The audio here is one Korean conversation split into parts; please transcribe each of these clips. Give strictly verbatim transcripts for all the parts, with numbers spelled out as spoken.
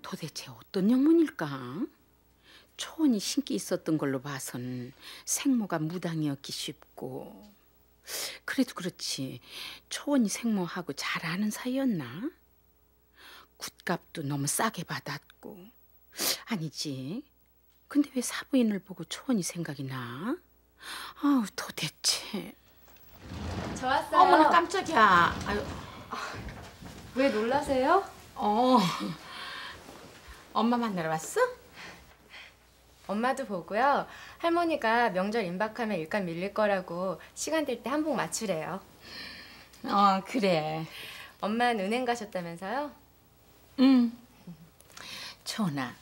도대체 어떤 영문일까? 초원이 신기 있었던 걸로 봐선 생모가 무당이었기 쉽고, 그래도 그렇지 초원이 생모하고 잘 아는 사이였나? 굿값도 너무 싸게 받았고. 아니지, 근데 왜 사부인을 보고 초원이 생각이 나? 아우 도대체. 저 왔어요. 어머나 깜짝이야. 아유. 왜 놀라세요? 어. 엄마 만나러 왔어? 엄마도 보고요. 할머니가 명절 임박하면 일감 밀릴 거라고 시간 될 때 한복 맞추래요. 어 그래. 엄마는 은행 가셨다면서요? 응. 초원아,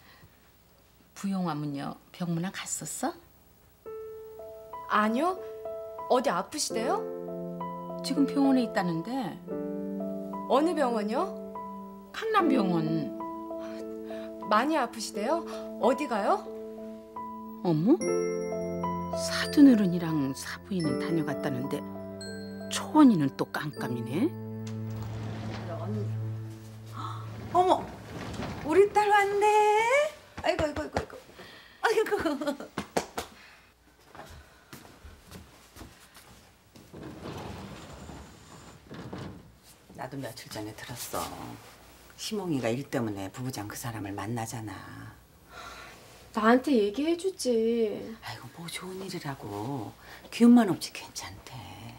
부용화문요 병문안 갔었어? 아니요. 어디 아프시대요? 지금 병원에 있다는데. 어느 병원이요? 강남병원. 많이 아프시대요? 어디 가요? 어머? 사돈어른이랑 사부인은 다녀갔다는데 초원이는 또 깜깜이네. 어머, 우리 딸 왔네. 아이고 아이고 아이고 아이고. 아이고. 나도 며칠 전에 들었어. 시몽이가 일 때문에 부부장 그 사람을 만나잖아. 나한테 얘기해주지. 아이고 뭐 좋은 일이라고. 기운만 없지 괜찮대.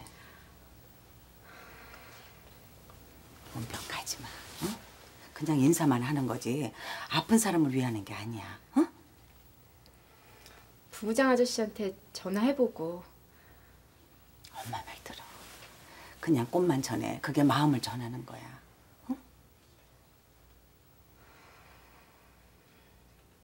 몸병 가지 마. 응? 그냥 인사만 하는 거지. 아픈 사람을 위하는 게 아니야. 응? 부부장 아저씨한테 전화해보고. 엄마 말 들어. 그냥 꽃만 전해. 그게 마음을 전하는 거야.